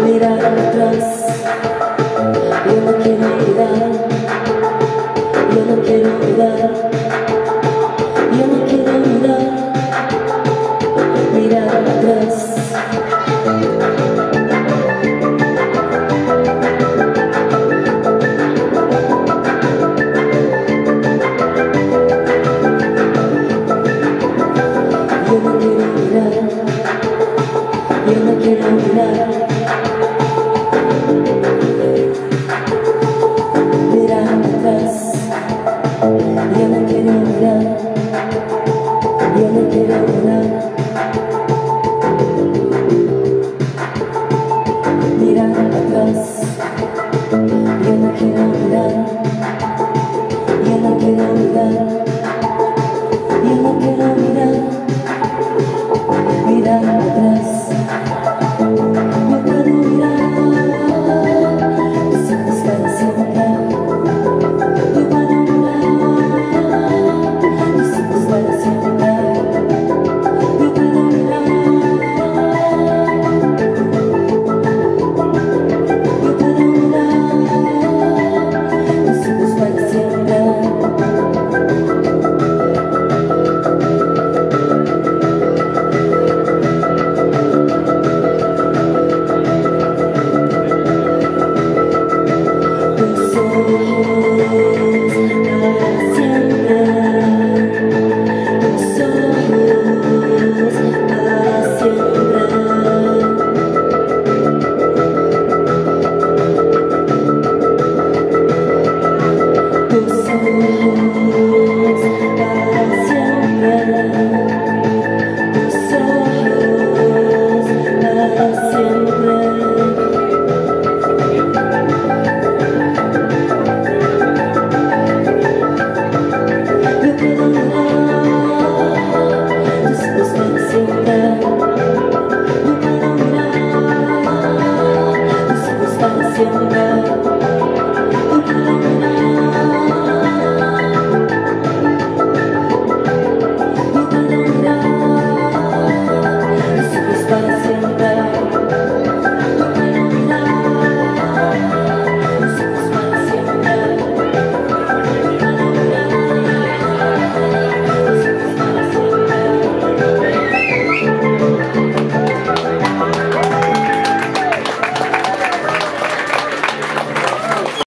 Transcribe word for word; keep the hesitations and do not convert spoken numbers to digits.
mirar atrás. Yo no quiero mirar, yo no quiero mirar, yo no quiero mirar, mirar atrás. Yo no quiero mirar, yo no quiero mirar, mirar atrás. Yo no quiero mirar, yo no quiero mirar, mirar atrás. Yo no quiero mirar, yo no quiero mirar, yo no quiero mirar, mirar atrás. Yo puedo mirar tus ojos para siempre. Yo puedo mirar tus ojos para siempre. Yo puedo mirar, yo puedo mirar tus ojos para siempre. Siempre.